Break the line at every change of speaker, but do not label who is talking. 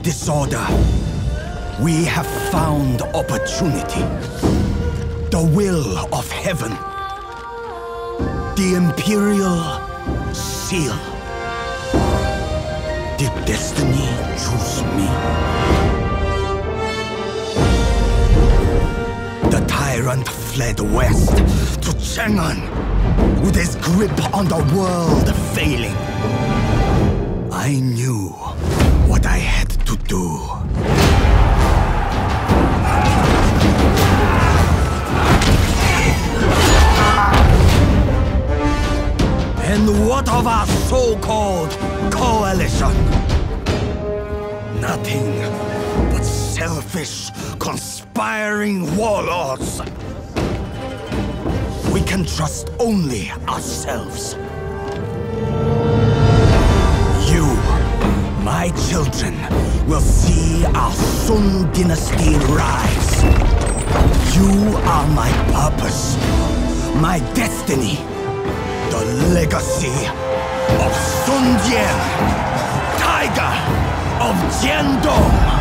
disorder, we have found opportunity. The will of heaven. The Imperial Seal. Did destiny choose me? The tyrant fled west to Chang'an, with his grip on the world failing. I knew what I had to do. And what of our so-called coalition? Nothing but selfish, conspiring warlords. We can trust only ourselves. You, my children, will see our Sun dynasty rise. You are my purpose, my destiny. The legacy of Sun Jian, Tiger of Jiangdong.